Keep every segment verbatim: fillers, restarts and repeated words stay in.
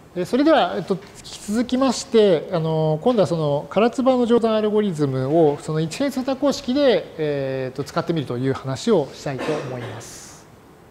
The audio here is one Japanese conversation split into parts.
それでは、えっと、引き続きまして、あの今度はその唐津波の乗算アルゴリズムをその一変数多項式で、えー、と使ってみるという話をしたいと思います。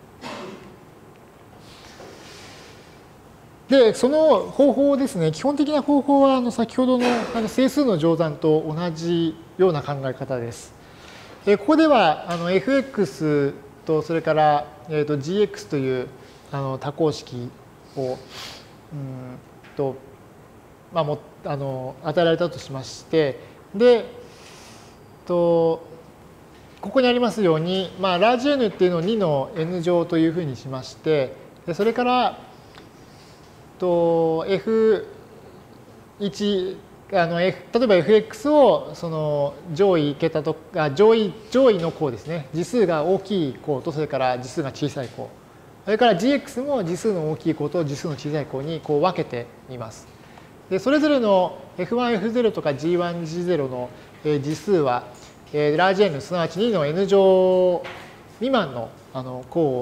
で、その方法ですね、基本的な方法はあの先ほどのあの整数の乗算と同じような考え方です。ここではあの エフエックス とそれから、えー、と ジーエックス というあの多項式をうんとまあ、もあの与えられたとしまして、でとここにありますように、まあ、ラージ N っていうのをにの N 乗というふうにしまして、でそれからと エフワン あの F 例えば エフエックス をその上位桁とあ上位上位の項ですね、次数が大きい項とそれから次数が小さい項、それから ジーエックス も次数の大きい項と次数の小さい項にこう分けてみます。でそれぞれの エフワンエフゼロ とか ジーワンジーゼロ の次数はラージ N すなわちにの N 乗未満のあの項を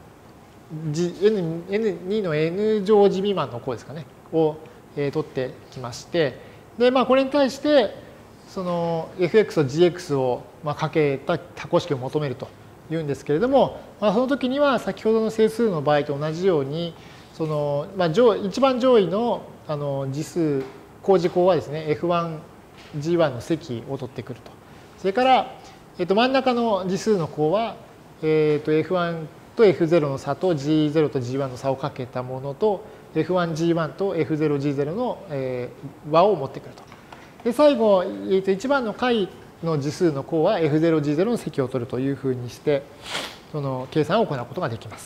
にの N 乗次未満の項ですかねを取ってきまして、でまあこれに対してその エフエックス と ジーエックス をまあかけた多項式を求めるというんですけれども、まあ、その時には先ほどの整数の場合と同じようにその、まあ、上一番上位のあの次数項次項はですね エフワンジーワン の積を取ってくると。それから、えっと、真ん中の次数の項は、えっと、エフワン と エフゼロ の差と ジーゼロ と ジーワン の差をかけたものと エフワンジーワン と エフゼロジーゼロ の、えー、和を持ってくると。で最後、えっと、一番の解の次数の項は エフゼロジーゼロ の積を取るというふうにしてその計算を行うことができます。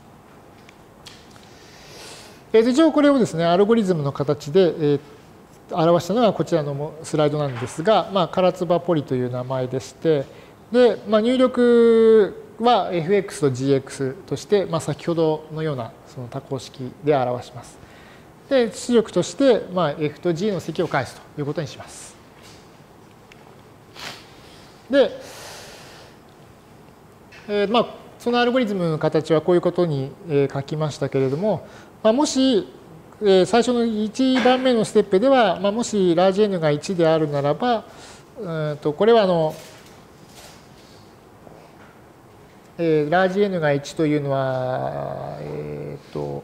一応これをですね、アルゴリズムの形で表したのがこちらのスライドなんですが、まあ、唐津波ポリという名前でして、で、まあ、入力は エフエックス と ジーエックス として、まあ、先ほどのようなその多項式で表します。で、出力として、まあ、F と G の積を返すということにします。で、えー、まあ、そのアルゴリズムの形はこういうことに書きましたけれども、まあ、もし最初のいちばんめのステップでは、まあ、もしラージ N がいちであるならば、うんとこれはあの、えー、ラージ N がいちというのは、えっ、ー、と、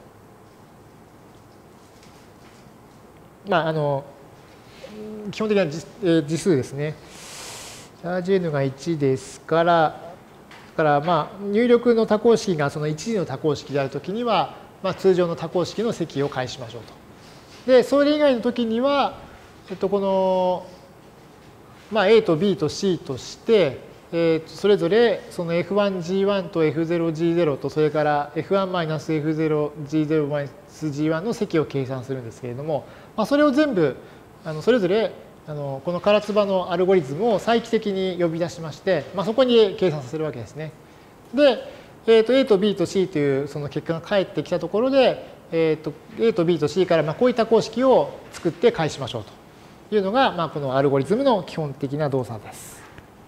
まあ、あの、基本的な次数ですね。ラージ N がいちですから、だからまあ入力の多項式がそのいち次の多項式であるときには、まあ、通常の多項式の積を返しましょうと。で、それ以外のときには、えっと、この、まあ、A と B と C として、えー、それぞれその エフワンジーワン と エフゼロジーゼロ とそれから エフワンエフゼロジーゼロジーワン の積を計算するんですけれども、まあ、それを全部あのそれぞれあのこの唐津波のアルゴリズムを再帰的に呼び出しまして、まあ、そこに計算させるわけですね。で、えー、と A と B と C というその結果が返ってきたところで、えー、と A と B と C からまあこういった公式を作って返しましょうというのが、まあ、このアルゴリズムの基本的な動作です。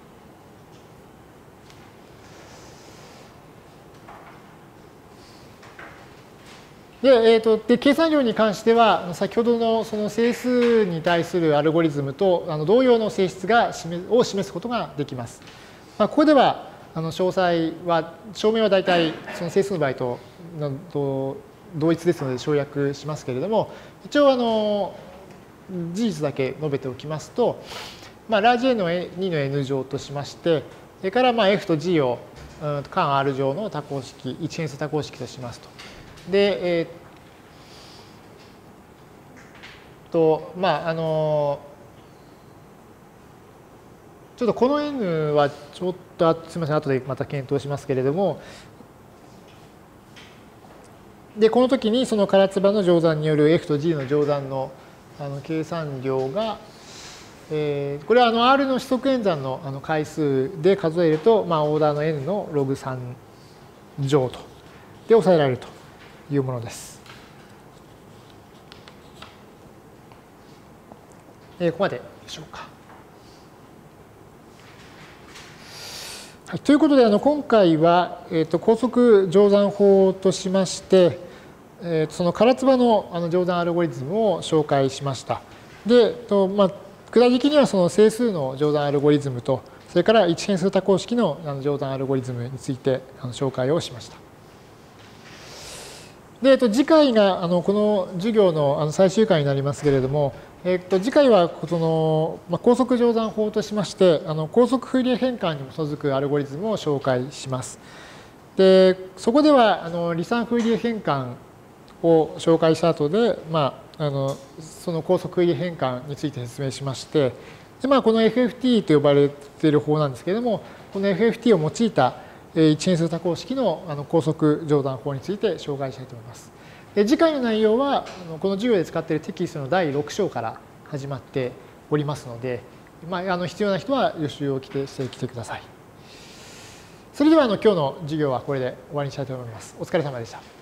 で、えー、とで計算量に関しては先ほどのその整数に対するアルゴリズムとあの同様の性質が示を示すことができます。まあ、ここではあの詳細は証明は大体その整数の場合とと同一ですので省略しますけれども、一応あの事実だけ述べておきますと、まあ、ラージ N をにの N 乗としまして、それからまあ F と G を間 R 乗の多項式一変数多項式としますと。で、えー、と、まあ、あの、ちょっとこの N はちょっと、すみません、後でまた検討しますけれども、で、この時にその唐津波の乗算による F と G の乗算のあの計算量が、えー、これはあの R の指則演算のあの回数で数えると、まあ、オーダーの N のログさん乗とで抑えられるというものです。えー、ここまででしょうか。はい、ということで、あの今回は、えー、と高速乗算法としまして、 えー、その唐津波のあの乗算アルゴリズムを紹介しました。で、とまあ、具体的にはその整数の乗算アルゴリズムと、それから一変数多項式の乗算アルゴリズムについてあの紹介をしました。で、えっと、次回があのこの授業のあの最終回になりますけれども、えっと、次回はその、まあ、高速乗算法としまして、あの高速フーリエ変換に基づくアルゴリズムを紹介します。で、そこではあの離散フーリエ変換を紹介した後で、まあ、あのその高速フーリエ変換について説明しまして、でまあ、この エフエフティー と呼ばれている法なんですけれども、この エフエフティー を用いた一変数多項式の高速乗算法について紹介したいと思います。で次回の内容は、この授業で使っているテキストのだいろく章から始まっておりますので、まあ、あの必要な人は予習をしてきてください。それではあの今日の授業はこれで終わりにしたいと思います。お疲れ様でした。